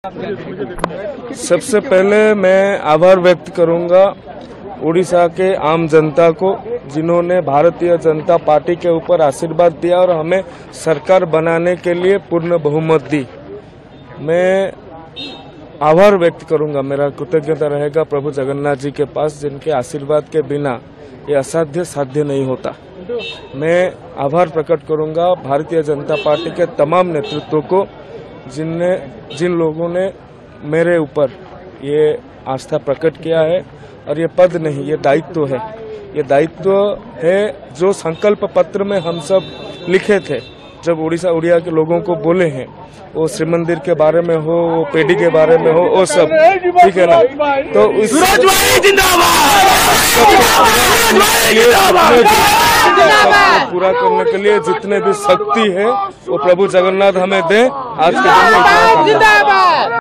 सबसे पहले मैं आभार व्यक्त करूंगा उड़ीसा के आम जनता को, जिन्होंने भारतीय जनता पार्टी के ऊपर आशीर्वाद दिया और हमें सरकार बनाने के लिए पूर्ण बहुमत दी। मैं आभार व्यक्त करूंगा, मेरा कृतज्ञता रहेगा प्रभु जगन्नाथ जी के पास, जिनके आशीर्वाद के बिना ये असाध्य साध्य नहीं होता। मैं आभार प्रकट करूंगा भारतीय जनता पार्टी के तमाम नेतृत्व को, जिन लोगों ने मेरे ऊपर ये आस्था प्रकट किया है। और ये पद नहीं, ये दायित्व है। ये दायित्व है जो संकल्प पत्र में हम सब लिखे थे, जब उड़िया के लोगों को बोले हैं, वो श्री मंदिर के बारे में हो, वो पेड़ी के बारे में हो, वो सब ठीक है ना। तो इस पूरा करने के लिए जितने भी शक्ति है वो प्रभु जगन्नाथ हमें दे। आज के दिन में